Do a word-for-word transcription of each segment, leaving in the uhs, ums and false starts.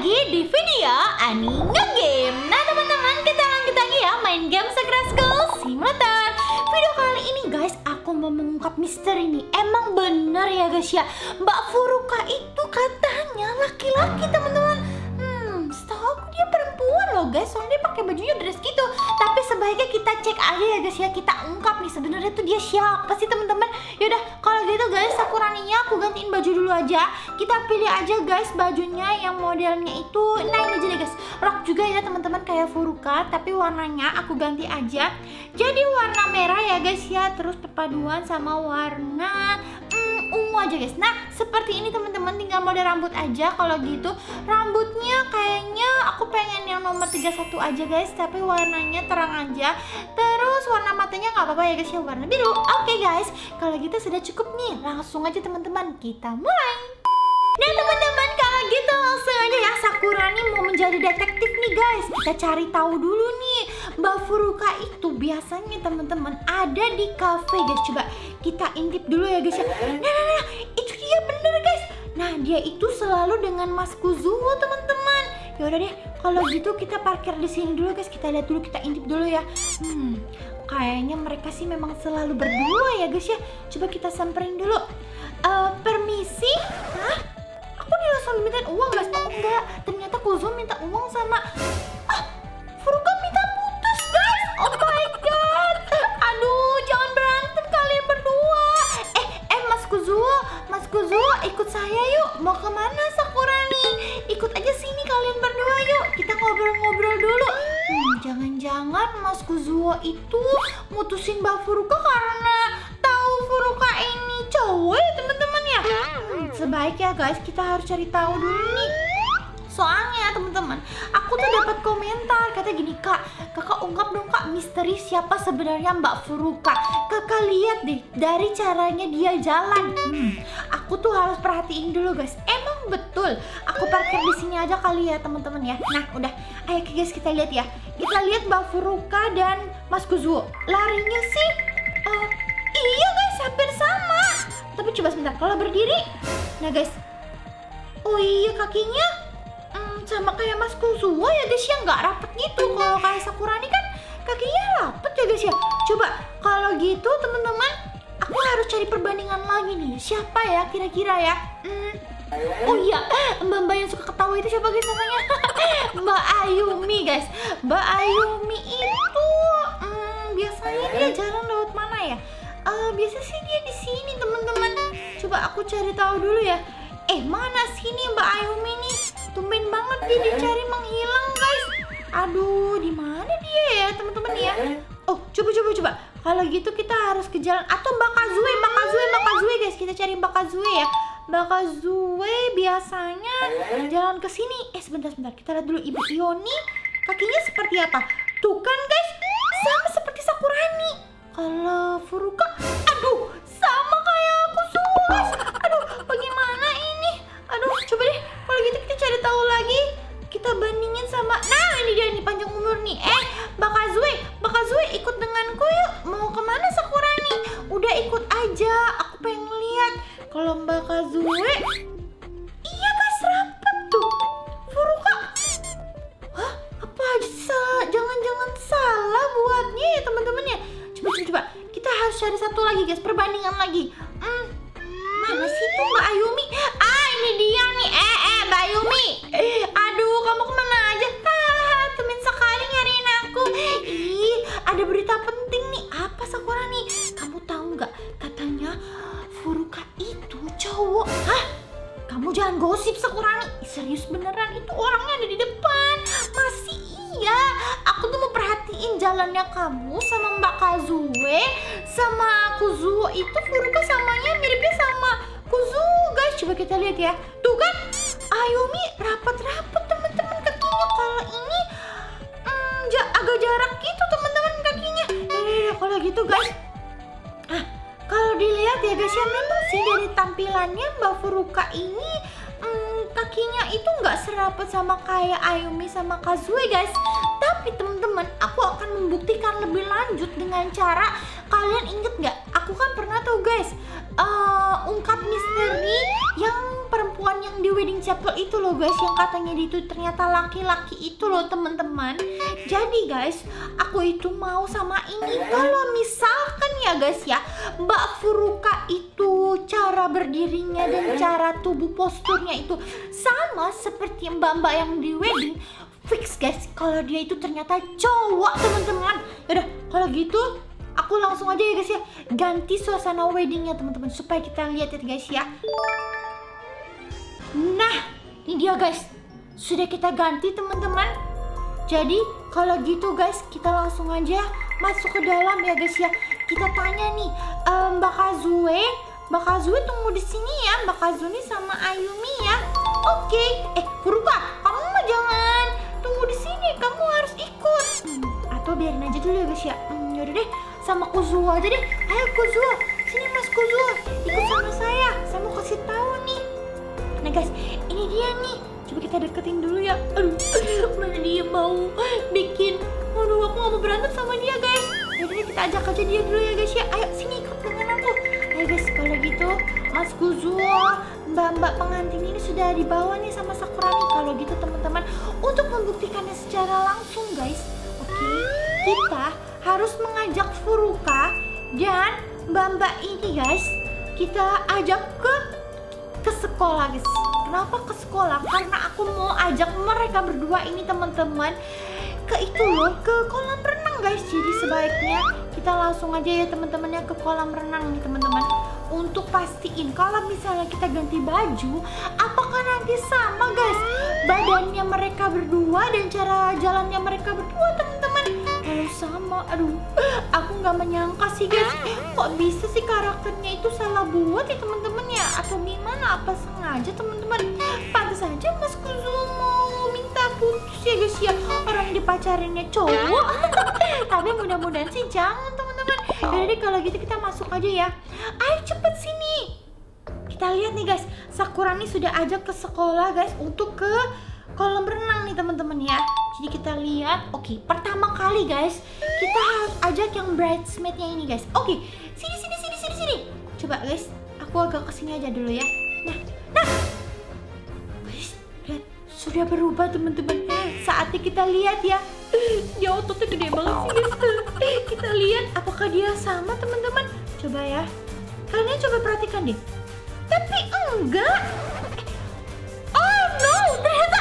lagi di video Ani Ngegame. Nah teman-teman, kita lanjut lagi ya main game Secret School Simulator. Video kali ini guys, aku mau mengungkap misteri ini. Emang bener ya guys ya, Mbak Furuka itu katanya laki-laki teman-teman. Hmm, setahu aku dia perempuan loh guys, soalnya dia pakai bajunya dress gitu. Tapi sebaiknya kita cek aja ya guys ya, kita ungkap nih sebenarnya tuh dia siapa sih teman-teman. Yaudah kalau gitu guys, Sakuraninya aku gantiin baju dulu aja. Kita pilih aja guys bajunya yang modelnya itu, nah ini aja deh guys, rok juga ya teman-teman kayak Furuka, tapi warnanya aku ganti aja jadi warna merah ya guys ya, terus perpaduan sama warna hmm, ungu aja guys. Nah seperti ini teman-teman, tinggal model rambut aja. Kalau gitu rambutnya kayaknya aku pengen yang nomor tiga puluh satu aja guys, tapi warnanya terang aja. Terus warna matanya nggak apa-apa ya guys ya, warna biru. Oke guys, kalau gitu sudah cukup nih, langsung aja teman-teman kita mulai. Nah teman-teman, kalau gitu langsung aja ya, Sakurani mau menjadi detektif nih guys. Kita cari tahu dulu nih, Mbak Furuka itu biasanya teman-teman ada di cafe guys. Coba kita intip dulu ya guys ya. Nah, nah, nah, itu dia bener guys. Nah dia itu selalu dengan Mas Kuzuo teman-teman. Ya udah deh, kalau gitu kita parkir di sini dulu guys. Kita lihat dulu, kita intip dulu ya. Hmm, kayaknya mereka sih memang selalu berdua ya guys ya. Coba kita samperin dulu. Uh, permisi, hah? Aku dia langsung minta uang guys. Oh enggak, ternyata Kuzuo minta uang sama ah, Furuka minta putus guys. Oh my god. Aduh, jangan berantem kalian berdua. Eh, eh Mas Kuzuo, Mas Kuzuo ikut saya yuk. Mau kemana Sakurani? Ikut aja sini kalian berdua yuk. Kita ngobrol-ngobrol dulu. Hmm, jangan-jangan Mas Kuzuo itu mutusin Mbak Furuka karena tahu Furuka ini cowok ya teman-teman ya. Hmm, sebaiknya guys kita harus cari tahu dulu nih. Soalnya teman-teman, aku tuh dapat komentar kata gini, Kak, kakak ungkap dong kak misteri siapa sebenarnya Mbak Furuka. Kakak lihat deh dari caranya dia jalan. Hmm, aku tuh harus perhatiin dulu guys. Emang betul. Aku parkir di sini aja kali ya teman-teman ya. Nah udah, ayo guys kita lihat ya. Kita lihat Mbak Furuka dan Mas Kuzuo. Larinya sih, uh, iya guys hampir sama. Tapi coba sebentar, kalau berdiri, nah guys, oh iya kakinya hmm, sama kayak Mas Kuzuo ya guys ya, nggak rapet gitu. Kalau kayak Sakurani kan kakinya rapet ya guys ya. Coba kalau gitu teman-teman, aku harus cari perbandingan lagi nih. Siapa ya kira-kira ya? Hmm, oh iya, mbak-mbak yang suka ketawa itu siapa guys namanya? Mbak Ayumi guys. Mbak Ayumi itu hmm, biasanya dia jalan lewat mana ya? Uh, biasa sih dia di sini teman-teman. Coba aku cari tahu dulu ya. Eh mana sini Mbak Ayumi nih? Tumben banget dia dicari menghilang guys. Aduh, di mana dia ya teman-teman ya? Oh coba coba coba. Kalau gitu kita harus ke jalan atau Mbak Kazue, Mbak Kazue, Mbak Kazue guys. Kita cari Mbak Kazue ya. Mbak Kazue biasanya jalan ke sini. Eh sebentar sebentar. Kita lihat dulu Ibu Ioni. Kakinya seperti apa? Tuh kan guys, sama seperti Sakurani. Kalau Furuka, aduh, sama kayak aku guys. Aduh, bagaimana ini? Aduh, coba deh. Kalau gitu kita cari tahu lagi. Kita bandingin sama, nah ini dia nih panjang umur nih. Eh, Mbak Kazue, Mbak Kazue ikut denganku yuk. Mau kemana Sakurani? Udah ikut aja. Aku pengen lihat. Kalau Mbak Kazue, iya guys rapet tuh. Furuka, hah? Apa aja salah? Jangan-jangan salah buatnya ya teman-teman ya. Coba, coba, coba, kita harus cari satu lagi guys, perbandingan lagi. Hmm, mana sih tuh Mbak Ayumi? Ah, ini dia nih. Eh, eh, Mbak Ayumi. Aduh, kamu kemana aja? Ah, temen sekali nyariin aku. Ih, ada berita penting nih. Apa Sakurani? Kamu tahu nggak? Katanya Furuka itu cowok. Hah? Kamu jangan gosip Sakurani. Serius beneran, itu orangnya ada di depan. Masih iya. Aku tuh mau perhatiin jalannya kamu sama Mbak Kazue sama Kuzuo itu. Furuka samanya miripnya sama Kuzuo guys. Coba kita lihat ya. Tuh kan Ayumi rapat-rapat teman-teman kakinya. Kalau ini hmm, agak jarak gitu teman-teman kakinya. Eh kalau gitu guys, ah kalau dilihat ya guys ya, memang sih dari tampilannya Mbak Furuka ini hmm, kakinya itu nggak serapet sama kayak Ayumi sama Kazue guys. Tapi teman-teman, aku akan membuktikan lebih lanjut dengan cara, kalian inget nggak? Aku kan pernah tuh guys uh, ungkap misteri yang perempuan yang di W wedding chapel itu loh guys, yang katanya itu ternyata laki-laki itu loh teman-teman. Jadi guys, aku itu mau sama ini. Kalau misalkan ya guys ya, Mbak Furuka itu cara berdirinya dan cara tubuh posturnya itu sama seperti mbak-mbak yang di wedding, fix guys kalau dia itu ternyata cowok teman-teman. Yaudah kalau gitu aku langsung aja ya guys ya, ganti suasana weddingnya teman-teman supaya kita lihat ya guys ya. Nah ini dia guys, sudah kita ganti teman-teman. Jadi kalau gitu guys, kita langsung aja masuk ke dalam ya guys ya. Kita tanya nih, ehm, Mbak Kazue, Mbak Kazue tunggu di sini ya, Mbak Kazuni sama Ayumi ya. Oke, eh Furuka, kamu mah jangan tunggu di sini, kamu harus ikut. Hmm, atau biarin aja dulu ya guys ya. Hmm, yaudah deh, sama Kuzuo aja deh. Ayo Kuzuo, sini Mas Kuzuo, ikut sama saya. Saya mau kasih tahu nih. Nah guys, ini dia nih. Coba kita deketin dulu ya. Aduh, mana dia mau bikin. Waduh, aku gak mau berantem sama dia guys. Yaudah kita ajak aja dia dulu ya guys ya. Ayo sini ikut dengan aku. Ayo guys, kalau gitu Mas Kuzuo, mbak-mbak pengantin ini sudah dibawa nih sama Sakurani. Kalau gitu teman-teman, untuk membuktikannya secara langsung guys, oke, okay, kita harus mengajak Furuka dan mbak-mbak ini guys, kita ajak ke ke sekolah guys. Kenapa ke sekolah? Karena aku mau ajak mereka berdua ini teman-teman ke itu loh, ke kolam renang guys. Jadi sebaiknya kita langsung aja ya teman-teman ya ke kolam renang nih teman-teman, untuk pastiin kalau misalnya kita ganti baju, apakah nanti sama guys badannya mereka berdua dan cara jalannya mereka berdua teman-teman. Kalau sama, aduh, aku nggak menyangka sih guys, kok bisa sih karakternya itu salah buat ya teman-teman ya, atau gimana, apa sengaja teman-teman. Pantas saja Mas Kuzuo mau minta putus ya guys ya, orang dipacarinnya cowok. Tapi mudah-mudahan sih jangan teman-teman. Jadi kalau gitu kita masuk aja ya. Ayo cepet sini. Kita lihat nih guys, Sakurani sudah ajak ke sekolah guys untuk ke kolam renang nih teman-teman ya. Jadi kita lihat, oke, okay, pertama kali guys kita harus ajak yang bridesmaidnya ini guys. Oke, okay, sini sini sini sini sini. Coba guys, aku agak kesini aja dulu ya. Nah, nah, guys, lihat sudah berubah teman-teman. Saatnya kita lihat ya. Dia ototnya gede banget sih guys. Kita lihat apakah dia sama teman-teman. Coba ya, kalian coba perhatikan deh. Tapi enggak. Oh no, ternyata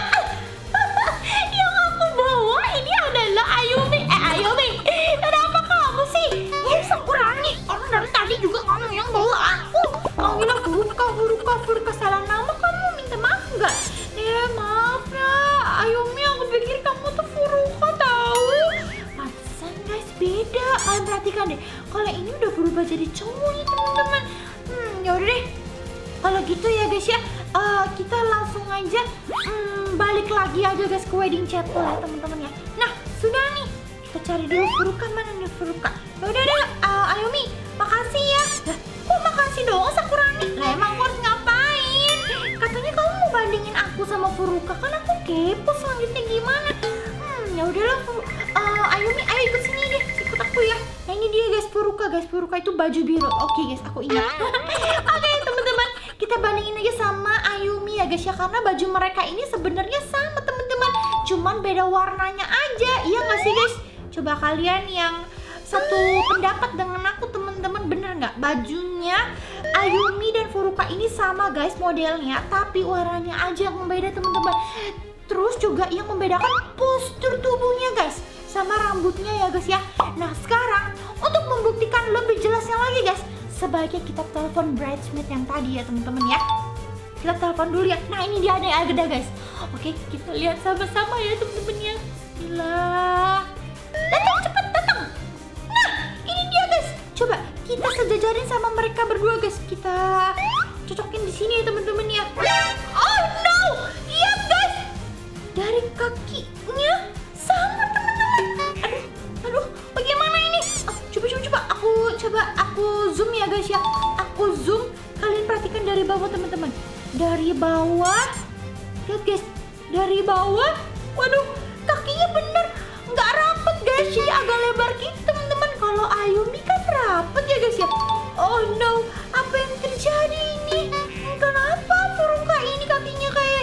yang aku bawa ini adalah Ayumi. Eh Ayumi, kenapa kamu sih? Ya Sakurani, orang dari tadi juga kamu yang bawa aku. Kamu bilang Furuka, Furuka, Furuka, salah nama. Kamu minta maaf enggak? Eh maaf ya Ayumi, aku pikir kamu tuh Furuka tahu. Pantesan guys, beda. Kalian perhatikan deh, kalau ini udah berubah jadi cowok nih teman-teman. Hmm, yaudah deh. Kalau gitu ya guys ya, uh, kita langsung aja um, balik lagi aja guys ke wedding chapel ya teman-teman ya. Nah sudah nih, kita cari dulu Furuka, mana nih Furuka. Yaudah deh, uh, Ayumi, makasih ya. Lah, kok makasih doang Sakurani? Lah emang aku harus ngapain? Katanya kamu mau bandingin aku sama Furuka, kan aku kepo selanjutnya gimana. Hmm, ya udahlah, uh, Ayumi, ayo ikut sini deh, ikut aku ya. Nah ini dia guys Furuka, guys Furuka itu baju biru. Oke guys, aku ingat. Oke teman-teman, kita bandingin aja sama Ayumi ya guys ya, karena baju mereka ini sebenarnya sama teman-teman, cuman beda warnanya aja. Iya nggak sih guys? Coba kalian yang satu pendapat dengan aku teman-teman, bener nggak? Bajunya Ayumi dan Furuka ini sama guys modelnya, tapi warnanya aja yang beda teman-teman. Terus juga yang membedakan postur tubuhnya guys, sama rambutnya ya guys ya. Nah sekarang untuk membuktikan lebih jelasnya lagi guys, sebaiknya kita telepon bridesmaid yang tadi ya teman-teman ya. Kita telepon dulu ya. Nah ini dia ada Agda guys. Oke, kita lihat sama-sama ya teman-teman ya. Bismillah. Datang cepet datang. Nah ini dia guys. Coba kita sejajarin sama mereka berdua guys. Kita cocokin di sini ya teman-teman ya. Oh no, lihat guys, dari kakinya sama teman-teman. Aduh, aduh, bagaimana ini? Oh, coba coba coba aku coba aku zoom ya guys ya. Aku zoom. Kalian perhatikan dari bawah teman-teman. Dari bawah, lihat guys, dari bawah. Waduh, kakinya bener nggak rapet guys, jadi agak lebar gitu teman-teman. Kalau Ayumi kan rapet ya guys ya. Oh no, apa yang terjadi ini? Kenapa Furuka ini kakinya kayak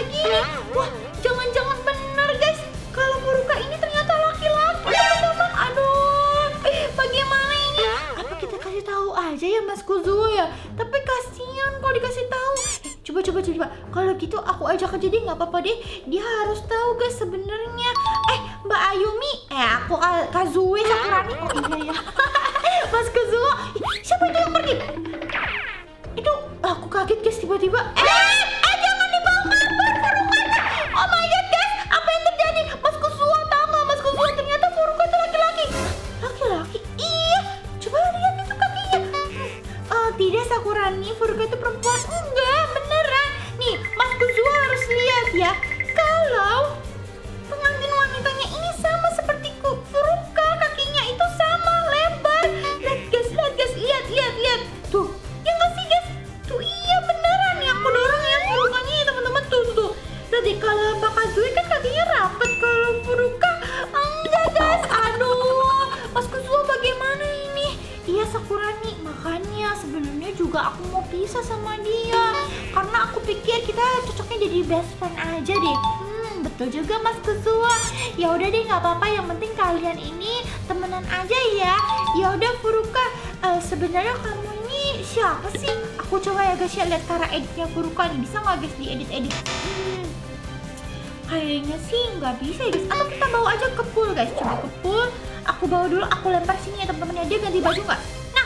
Coba coba coba. Kalau gitu aku ajak aja deh, nggak apa-apa deh. Dia harus tahu guys sebenarnya. Eh Mbak Ayumi, eh aku Kazue Sakurani. Oh iya ya. Mas Kazuo, siapa itu yang pergi? Itu aku kaget guys tiba-tiba. Eh, eh jangan dibawa kabur Furuka. Oh my god guys, apa yang terjadi? Mas Kazuo tahu nggak? Mas Kazuo ternyata Furuka itu laki-laki. Laki-laki? Iya. Coba lihat itu kakinya. Oh tidak Sakurani, Furuka itu perempuan. Enggak, beneran. Nih, Mas Kazuo harus lihat ya. Kalau pengantin wanitanya ini sama seperti Furuka, kakinya itu sama lebar. Lihat guys, lihat guys, lihat, lihat, lihat. Tuh, ya nggak sih guys? Tuh iya beneran ya, aku dorong ya Furukanya ya teman-teman. Tuh, tuh, tuh. Berarti kalau Mbak Kazue kan kakinya rapet, kalau Furuka enggak guys. Aduh, Mas Kazuo bagaimana ini? Iya Sakurani, makanya sebenarnya juga aku mau pisah sama dia. Karena aku pikir kita cocoknya jadi best friend aja deh. Hmm, betul juga Mas Kazuo. Ya udah deh, nggak apa-apa. Yang penting kalian ini temenan aja ya. Ya udah Furuka, uh, sebenarnya kamu ini siapa sih? Aku coba ya guys ya lihat cara editnya Furuka nih. Bisa nggak guys diedit-edit? Hmm, kayaknya sih nggak bisa ya guys. Atau kita bawa aja ke pool guys. Coba ke pool. Aku bawa dulu. Aku lempar sini ya teman-teman ya. Dia ganti baju nggak? Nah,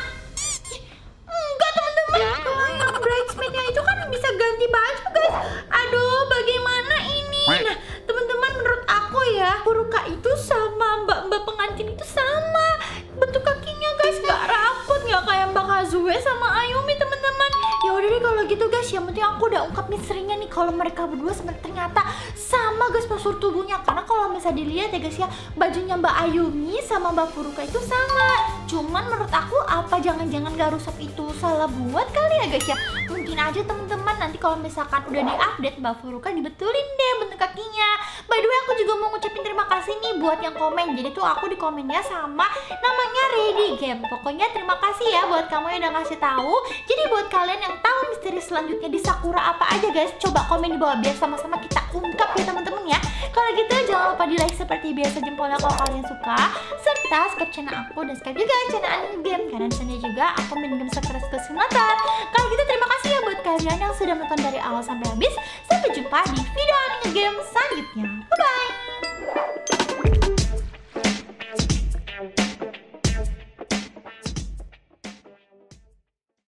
enggak teman-teman. Kalau yang bridesmaidnya itu kan bisa ganti baju guys. Aduh, bagaimana ini? Nah, teman-teman menurut aku ya, Furuka itu sama mbak-mbak pengantin itu sama. Bentuk kakinya guys nggak rapot, nggak kayak Mbak Kazue sama Ayumi teman-teman. Ya udah deh kalau gitu guys, yang penting aku udah ungkap misterinya nih kalau mereka berdua sebenarnya ternyata sama guys postur tubuhnya. Karena kalau misalnya dilihat ya guys ya, bajunya Mbak Ayumi sama Mbak Furuka itu sama. Cuman menurut aku apa jangan-jangan Garusap itu salah buat kali ya guys ya. Mungkin aja teman-teman nanti kalau misalkan udah diupdate Mbak Furuka dibetulin deh bentuk kakinya. By the way aku juga mau ngucapin terima kasih nih buat yang komen. Jadi tuh aku di komennya sama namanya Ready Game. Pokoknya terima kasih ya buat kamu yang udah ngasih tahu. Jadi buat kalian yang tahu misteri selanjutnya di Sakura apa aja guys, coba komen di bawah biar sama-sama kita ungkap ya teman-teman ya. Kalau gitu jangan lupa di like seperti biasa jempolnya kalau kalian suka, serta subscribe channel aku dan subscribe juga channel Anime Game karena di sana juga aku main game sekeras ke simulator. Kalau gitu terima kasih ya buat kalian yang sudah menonton dari awal sampai habis. Sampai jumpa di video Anime Game selanjutnya.